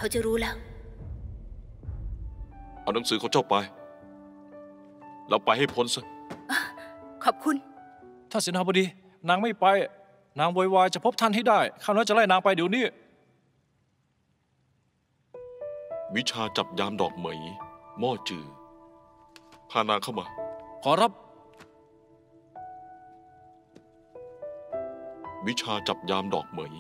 เขาจะรู้แล้วเอาหนังสือของเจ้าไปแล้วไปให้พ้นซะขอบคุณท่านเสนาบดีนางไม่ไปนางโวยวายจะพบท่านให้ได้ข้าน้อยจะไล่นางไปเดี๋ยวนี้วิชาจับยามดอกเหมยหม้อจือพานางเข้ามาขอรับวิชาจับยามดอกเหมย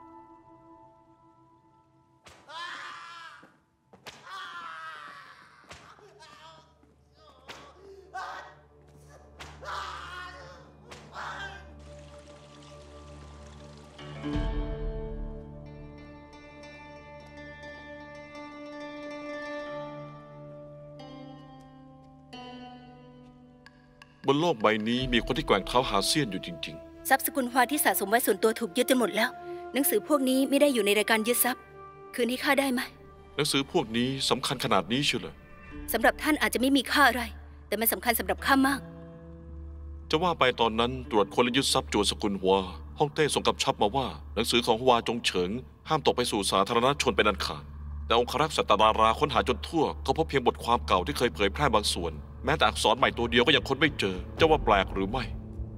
บนโลกใบนี้มีคนที่แกว่งเท้าหาเสี้ยนอยู่จริงๆทรัพย์สกุลฮวาที่สะสมไว้ส่วนตัวถูกยึดจนหมดแล้วหนังสือพวกนี้ไม่ได้อยู่ในรายการยึดทรัพย์คืนให้ข้าได้ไหมหนังสือพวกนี้สำคัญขนาดนี้เชียวเหรอสำหรับท่านอาจจะไม่มีค่าอะไรแต่มันสำคัญสำหรับข้ามากจะว่าไปตอนนั้นตรวจคนและยึดทรัพย์จวนสกุลฮวาฮ่องเต้ส่งกำชับมาว่าหนังสือของฮวาจงเฉิงห้ามตกไปสู่สาธารณชนเป็นอันขาดแต่องครักษ์สัตดาราค้นหาจนทั่วก็พบเพียงบทความเก่าที่เคยเผยแพร่บางส่วนแม้แต่อักษรใหม่ตัวเดียวก็ยังค้นไม่เจอจะว่าแปลกหรือไม่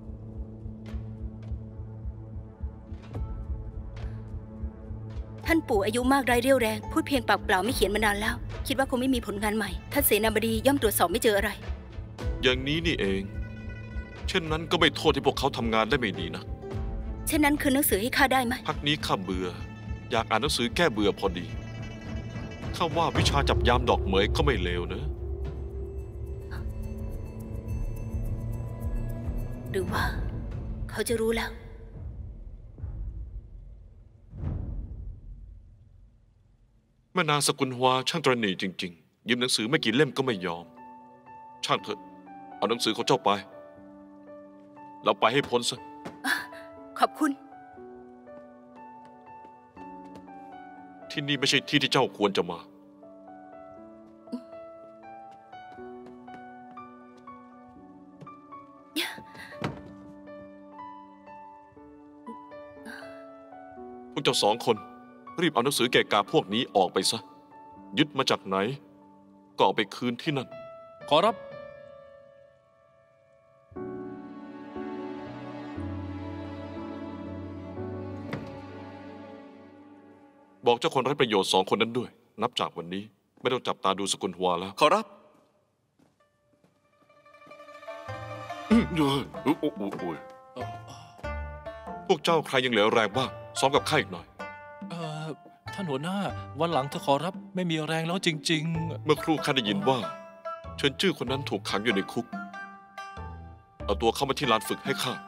ท่านปู่อายุมากไร้เรี่ยวแรงพูดเพียงปากเปล่าไม่เขียนมานานแล้วคิดว่าคงไม่มีผลงานใหม่ท่านเสนาบดีย่อมตรวจสอบไม่เจออะไรอย่างนี้นี่เองเช่นนั้นก็ไม่โทษที่พวกเขาทำงานได้ไม่ดีนะเช่นนั้นคือหนังสือให้ข้าได้ไหมพักนี้ข้าเบื่ออยากอ่านหนังสือแก้เบื่อพอดีข้าว่าวิชาจับยามดอกเหมยก็ไม่เลวนะหรือว่าเขาจะรู้แล้วแม่นางสกุลฮวาช่างตระหนี่จริงๆยืมหนังสือไม่กี่เล่มก็ไม่ยอมช่างเถอะเอาหนังสือของเจ้าไปแล้วไปให้พ้นซะขอบคุณที่นี่ไม่ใช่ที่ที่เจ้าควรจะมาพวกเจ้าสองคนรีบเอาหนังสือเกะกะพวกนี้ออกไปซะยึดมาจากไหนก็เอาไปคืนที่นั่นขอรับบอกเจ้าคนไร้ประโยชน์สองคนนั้นด้วยนับจากวันนี้ไม่ต้องจับตาดูสกุลฮวาแล้วขอรับพวกเจ้าใครยังเหลือแรงบ้างซ้อมกับข้าอีกหน่อยท่านหัวหน้าวันหลังเธอขอรับไม่มีแรงแล้วจริงๆเมื่อครู่ข้าได้ยินว่าเฉินจื้อคนนั้นถูกขังอยู่ในคุกเอาตัวเข้ามาที่ลานฝึกให้ข้า